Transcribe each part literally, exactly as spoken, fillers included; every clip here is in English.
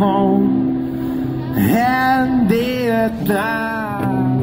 home and they're down.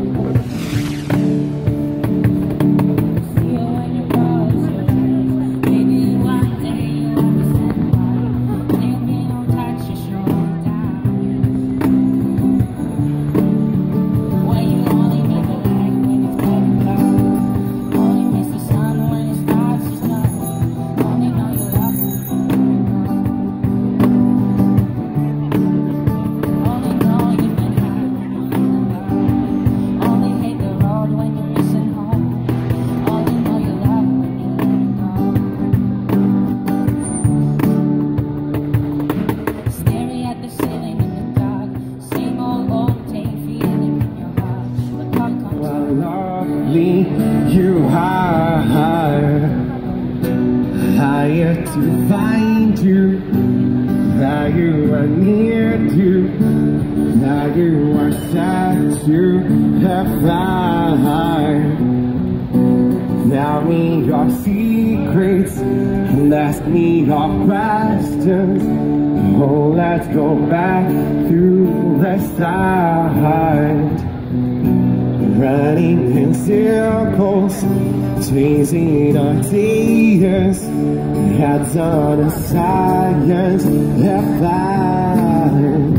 You higher, higher to find you, that you are near to, that you are sad to have found. Tell me your secrets and ask me your questions. Oh, let's go back to the start. Running in circles, chasing our tears, heads on a science applied.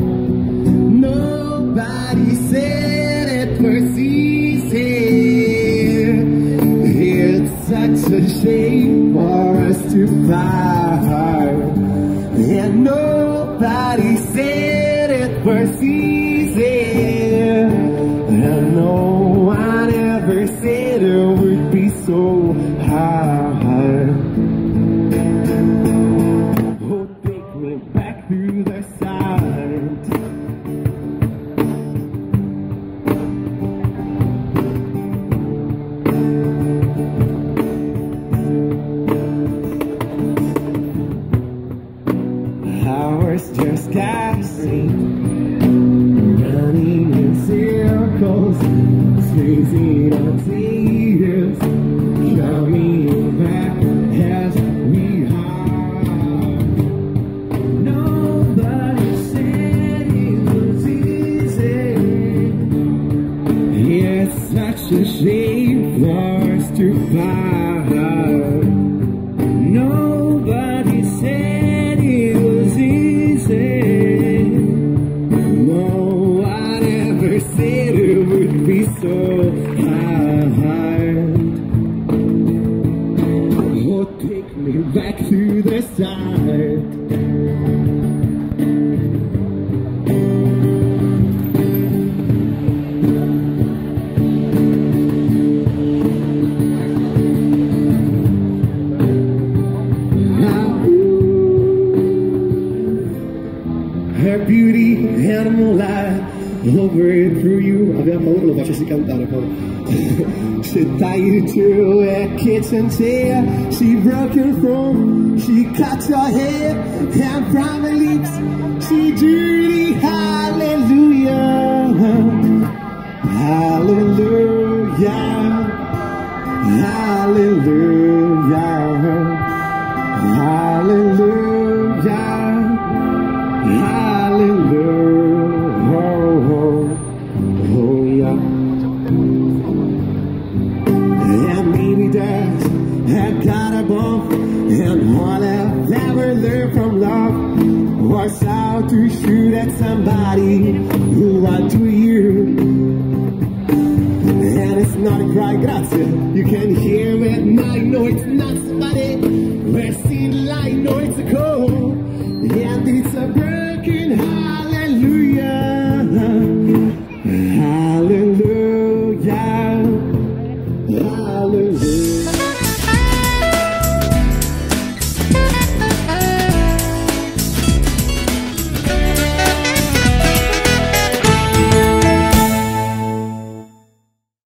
Nobody said it was easy. It's such a shame for us to part, and nobody said it was easy. And no one ever said it would be so hard. Oh, take me back to the side. Hours just gasping, running in circles, chasing our tears, coming back as we are. Nobody said it was easy. It's such a shame for us to part. Nobody said it was easy. No one ever said it would be so hard. Oh, take me back to the start. Her beauty and moonlight over it through you. Aveva paura, lo facessi cantare poi. She tied you to a kitchen chair. She broke your throne. She cut your hair. And from her lips she drew the hallelujah. Hallelujah. Hallelujah. Hallelujah. Hallelujah, oh, oh yeah. And maybe that's had got a bump, and all I've ever learned from love was how to shoot at somebody who lied to you. And it's not a cry, grazie. You can hear it, and I know it's not somebody. We're seeing light, know it's a cold, and it's a broken hallelujah. Hallelujah. Hallelujah.